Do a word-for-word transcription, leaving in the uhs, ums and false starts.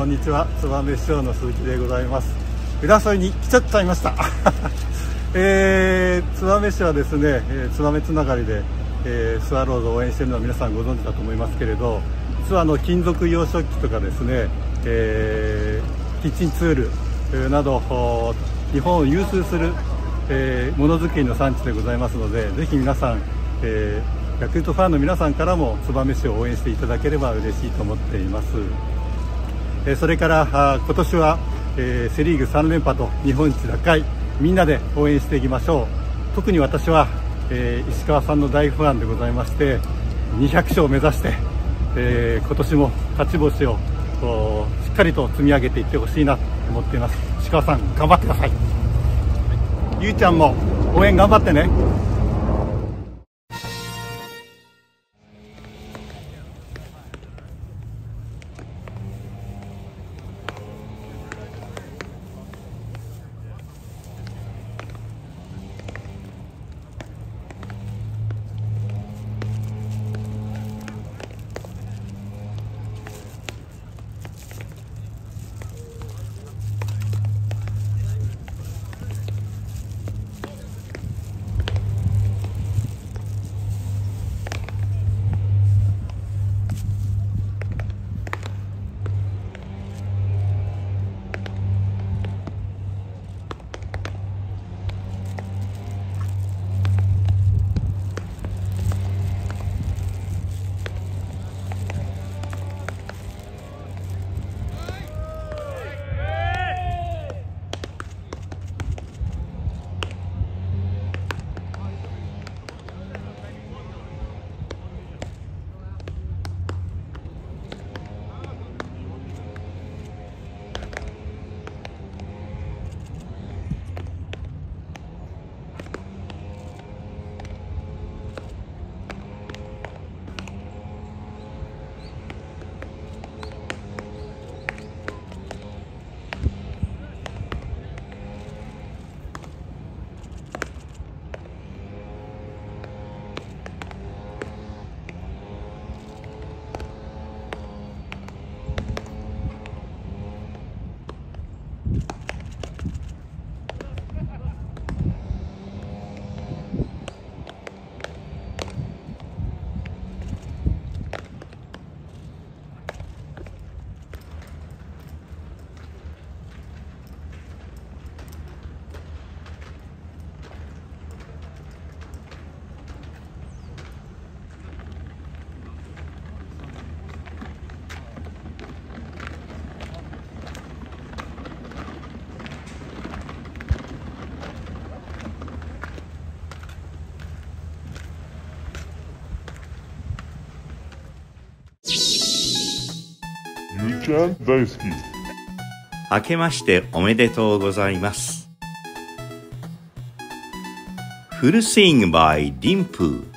んにちは。燕師匠の鈴木でございます。浦添に来ちゃっちゃいましたえー、燕師はですね、えー、燕つながりで、えー、スワローズを応援しているのは皆さんご存知だと思いますけれど、実はあの金属養殖機とかですね、えー、キッチンツール、えー、など日本を有数する、えー、ものづくりの産地でございますので、ぜひ皆さん、えー、ヤクルトファンの皆さんからも燕市を応援していただければ嬉しいと思っています。えー、それからあ今年は、えー、セ・リーグさん連覇と日本一奪回、みんなで応援していきましょう。特に私は、えー、石川さんの大ファンでございまして、にひゃく勝を目指して、えー、今年も勝ち星をしっかりと積み上げていってほしいなと思っています。石川さん頑張ってください。ゆうちゃんも応援頑張ってね。 ゆうちゃん大好き。 明けましておめでとうございます。フルスイング by リンプー。